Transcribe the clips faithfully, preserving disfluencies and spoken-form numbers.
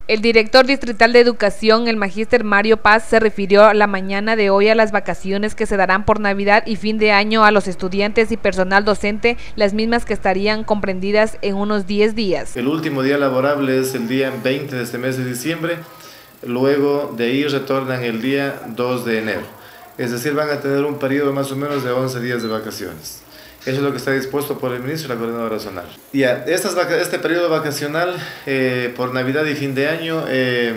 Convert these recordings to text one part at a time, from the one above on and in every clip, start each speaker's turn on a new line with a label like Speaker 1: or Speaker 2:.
Speaker 1: El director distrital de Educación, el magíster Mario Paz, se refirió la mañana de hoy a las vacaciones que se darán por Navidad y fin de año a los estudiantes y personal docente, las mismas que estarían comprendidas en unos diez días.
Speaker 2: El último día laborable es el día veinte de este mes de diciembre, luego de ahí retornan el día dos de enero. Es decir, van a tener un periodo más o menos de once días de vacaciones. Eso es lo que está dispuesto por el ministro y la coordinadora zonal. Ya, estas vaca este periodo vacacional eh, por Navidad y fin de año eh,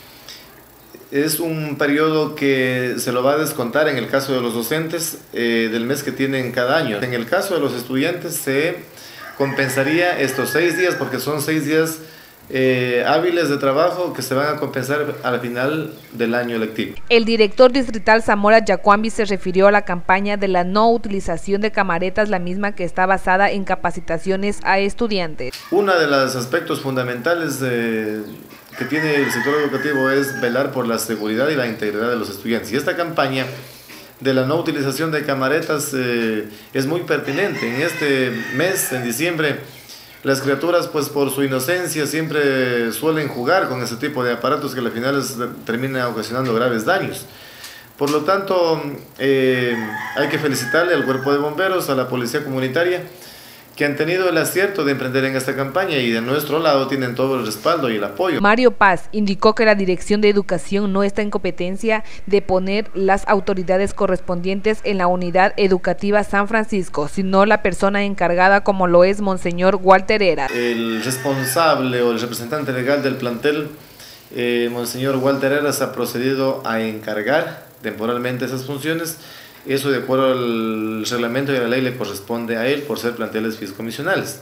Speaker 2: es un periodo que se lo va a descontar en el caso de los docentes eh, del mes que tienen cada año. En el caso de los estudiantes se compensaría estos seis días porque son seis días Eh, hábiles de trabajo que se van a compensar al final del año lectivo.
Speaker 1: El director distrital Zamora Yacuambi se refirió a la campaña de la no utilización de camaretas, la misma que está basada en capacitaciones a estudiantes.
Speaker 2: Uno de los aspectos fundamentales de, que tiene el sector educativo es velar por la seguridad y la integridad de los estudiantes. Y esta campaña de la no utilización de camaretas eh, es muy pertinente. En este mes, en diciembre, las criaturas, pues por su inocencia, siempre suelen jugar con ese tipo de aparatos que al final terminan ocasionando graves daños. Por lo tanto, eh, hay que felicitarle al Cuerpo de Bomberos, a la Policía Comunitaria, que han tenido el acierto de emprender en esta campaña y de nuestro lado tienen todo el respaldo y el apoyo.
Speaker 1: Mario Paz indicó que la Dirección de Educación no está en competencia de poner las autoridades correspondientes en la Unidad Educativa San Francisco, sino la persona encargada como lo es Monseñor Walter Heras.
Speaker 2: El responsable o el representante legal del plantel, eh, Monseñor Walter Heras, ha procedido a encargar temporalmente esas funciones. Eso, de acuerdo al reglamento y a la ley, le corresponde a él por ser planteles fiscomisionales.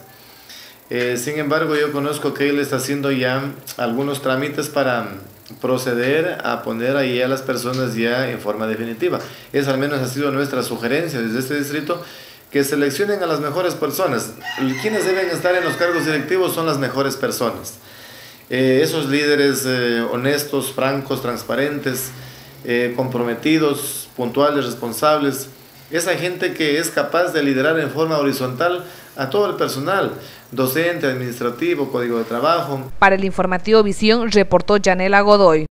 Speaker 2: Eh, sin embargo, yo conozco que él está haciendo ya algunos trámites para proceder a poner ahí a las personas ya en forma definitiva. Esa al menos ha sido nuestra sugerencia desde este distrito, que seleccionen a las mejores personas. Quienes deben estar en los cargos directivos son las mejores personas. Eh, esos líderes eh, honestos, francos, transparentes, Eh, comprometidos, puntuales, responsables, esa gente que es capaz de liderar en forma horizontal a todo el personal, docente, administrativo, código de trabajo.
Speaker 1: Para el informativo Visión, reportó Yanela Godoy.